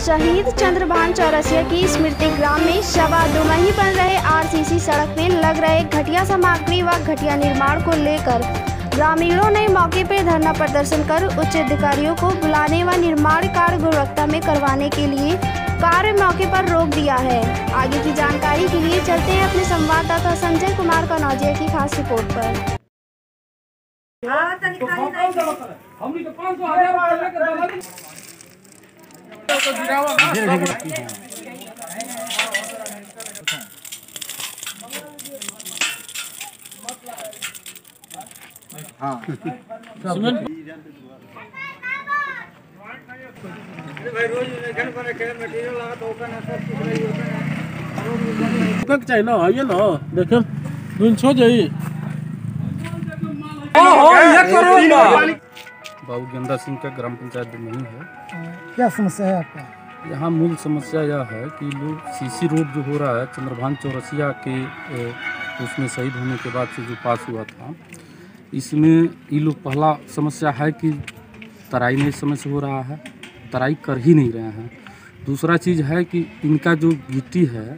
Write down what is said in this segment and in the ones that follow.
शहीद चंद्रभान चौरसिया की स्मृति ग्राम में सवा दुमही बन रहे आरसीसी सड़क में लग रहे घटिया सामग्री व घटिया निर्माण को लेकर ग्रामीणों ने मौके पर धरना प्रदर्शन कर उच्च अधिकारियों को बुलाने व निर्माण कार्य गुणवत्ता में करवाने के लिए कार्य मौके पर रोक दिया है। आगे की जानकारी के लिए चलते हैं अपने संवाददाता संजय कुमार कनौजिया की खास रिपोर्ट पर। चाहिए ना ये ना देखें छो जाइए बाबू गेंदा सिंह का ग्राम पंचायत नहीं है। क्या समस्या है आपका? यहाँ मूल समस्या यह है कि लोग सीसी रोड जो हो रहा है चंद्रभान चौरसिया के उसमें शहीद होने के बाद से जो पास हुआ था, इसमें ये लोग पहला समस्या है कि तराई नहीं समय से हो रहा है, तराई कर ही नहीं रहे हैं। दूसरा चीज़ है कि इनका जो गिट्टी है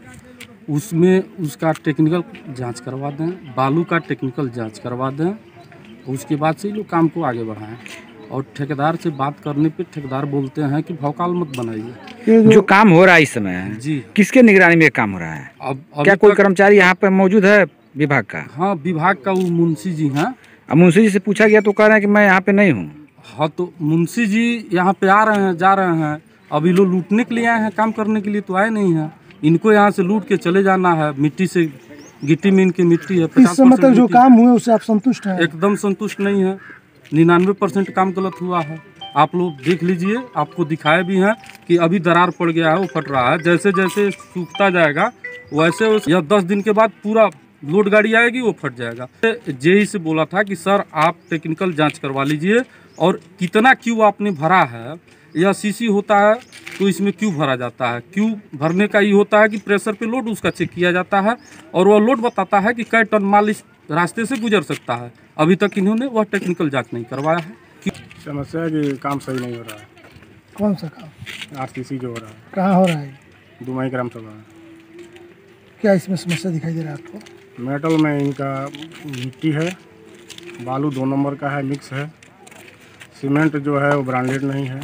उसमें उसका टेक्निकल जांच करवा दें, बालू का टेक्निकल जांच करवा दें, उसके बाद से ये लोग काम को आगे बढ़ाएं। और ठेकेदार से बात करने पे ठेकेदार बोलते हैं कि भौकाल मत बनाइए। जो काम हो रहा है इस समय जी, किसके निगरानी में काम हो रहा है? अब क्या कोई कर्मचारी यहाँ पे मौजूद है विभाग का? हाँ, विभाग का वो मुंशी जी हैं। अब मुंशी जी से पूछा गया तो कह रहे हैं कि मैं यहाँ पे नहीं हूँ। हाँ, तो मुंशी जी यहाँ पे आ रहे हैं, जा रहे हैं। अभी लोग लूटने के लिए आए हैं, काम करने के लिए तो आए नहीं हैं। इनको यहाँ से लूट के चले जाना है। मिट्टी से गिट्टी में इनकी मिट्टी है। इस समय तक जो काम हुए उससे आप संतुष्ट हैं? एकदम संतुष्ट नहीं है। 99% काम गलत हुआ है। आप लोग देख लीजिए, आपको दिखाए भी हैं कि अभी दरार पड़ गया है, वो फट रहा है। जैसे जैसे सूखता जाएगा वैसे या 10 दिन के बाद पूरा लोड गाड़ी आएगी, वो फट जाएगा। जेई से बोला था कि सर आप टेक्निकल जांच करवा लीजिए और कितना क्यों आपने भरा है, या सीसी होता है तो इसमें क्यों भरा जाता है। क्यों भरने का ये होता है कि प्रेशर पे लोड उसका चेक किया जाता है और वह लोड बताता है कि कै टन माल इस रास्ते से गुजर सकता है। अभी तक इन्होंने वह टेक्निकल जांच नहीं करवाया है। समस्या है कि काम सही नहीं हो रहा है। कौन सा काम? आरसीसी जो हो रहा है। कहाँ हो रहा है? दुमही ग्राम सभा। क्या इसमें समस्या दिखाई दे रहा है आपको? मेटल में इनका मिट्टी है, बालू 2 नंबर का है, मिक्स है। सीमेंट जो है वो ब्रांडेड नहीं है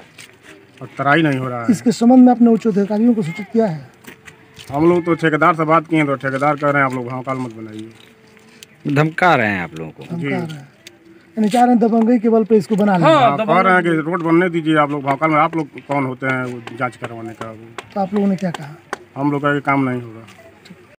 और तराई नहीं हो रहा है। इसके संबंध में अपने उच्च अधिकारियों को सूचित किया है? हम लोग तो ठेकेदार से बात किए तो ठेकेदार कह रहे हैं आप लोग भौकाल मत बनाइए। धमका रहे हैं आप लोगों को? धमका रहे हैं, यानी चाह रहे हैं दबंगई के बल पे इसको बना लें। हाँ, कह रहे हैं कि रोड बनने दीजिए आप लोग भौकाल में। आप लोग कौन होते हैं वो जांच करवाने का? तो आप लोगों ने क्या कहा? हम लोग का काम नहीं होगा।